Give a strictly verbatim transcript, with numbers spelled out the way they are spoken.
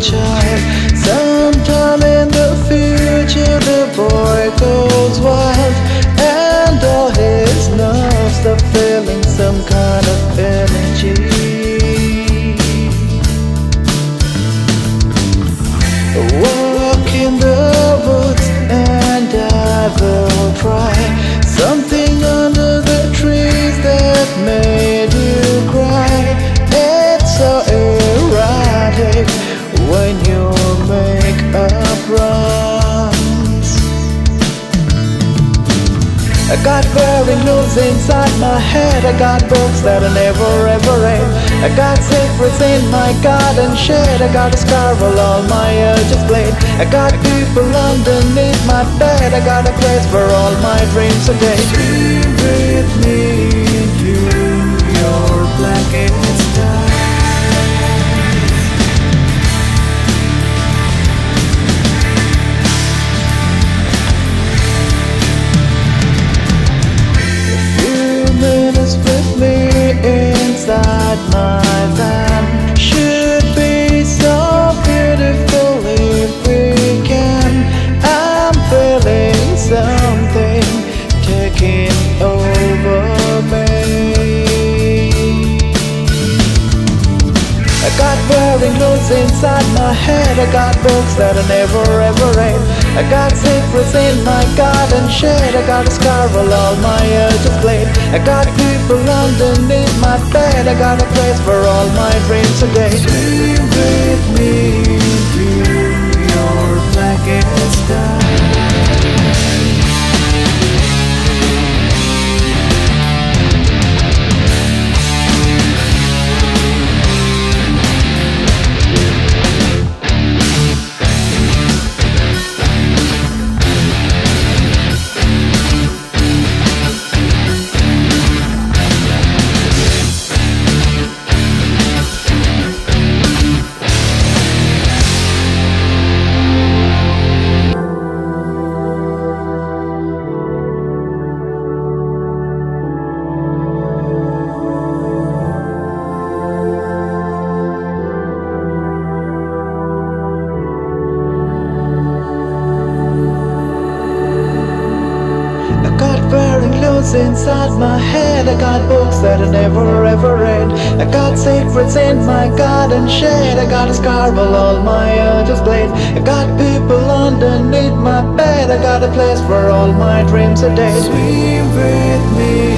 child. Sometime in the future the boy goes wild, and all his nerves start feeling some kind of energy. Walk in the woods and I will try something under the trees that made you cry. It's so erratic when you make up runs. I got wearing loose inside my head. I got books that I never ever read. I got secrets in my garden shed. I got a scarvel all my urges played. I got people underneath my bed. I got a place for all my dreams today. Swim with me into your blackest sky. With me inside my van should be so beautiful if we can. I'm feeling something taking over me. I got wearing clothes inside my head. I got books that I never ever read. I got secrets in my garden shed. I got a scarvel all my urges played. I got people underneath my bed. I got a place for all my dreams today. Swim with me into your blackest sky. Inside my head, I got books that I never ever read. I got secrets in my garden shed. I got a scarvel all my urges played. I got people underneath my bed. I got a place for all my dreams today. Swim with me